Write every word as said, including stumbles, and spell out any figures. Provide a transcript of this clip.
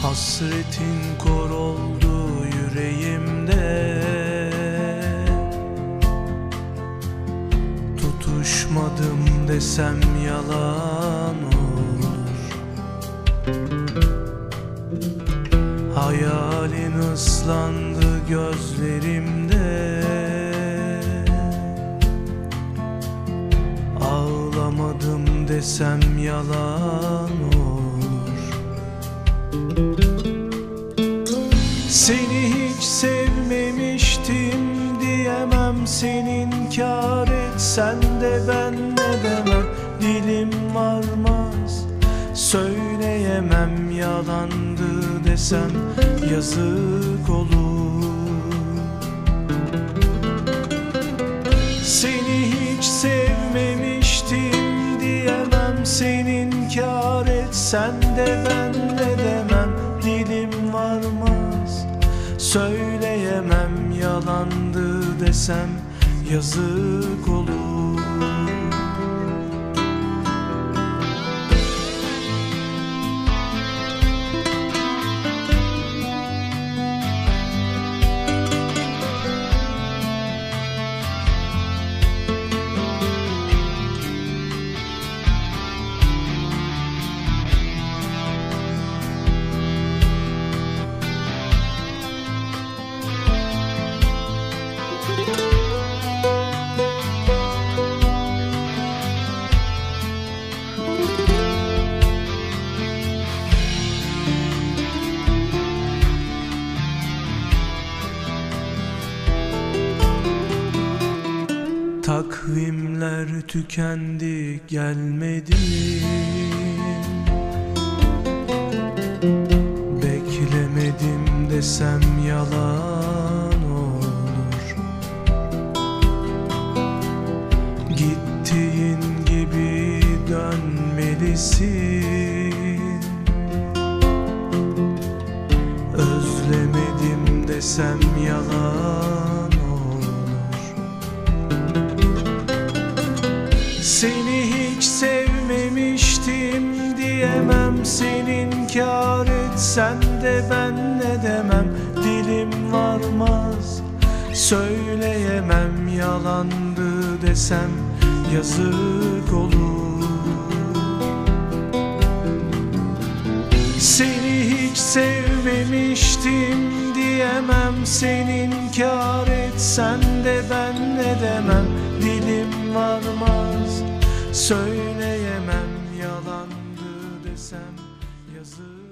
Hasretin kor oldu yüreğimde, tutuşmadım desem yalan olur. Hayalin ıslandı gözlerimde, ağlamadım desem yalan olur. Seni hiç sevmemiştim diyemem, senin inkar etsen de ben ne demem. Dilim varmaz, söyleyemem, yalandı desem yazık olur. Seni hiç sevmemiştim diyemem, senin inkar etsen de ben ne demem. Dilim varmaz, söyleyemem, yalandı desem yazık olur. Takvimler tükendi, gelmedin. Beklemedim desem yalan olur. Gittiğin gibi dönmelisin. Özlemedim desem yalan. Seni hiç sevmemiştim diyemem, senin inkar etsen de ben ne demem. Dilim varmaz, söyleyemem, yalandı desem yazık olur. Seni hiç sevmemiştim diyemem, senin inkar etsen de ben ne demem. Dilim varmaz, söyleyemem, yalandı desem yazık.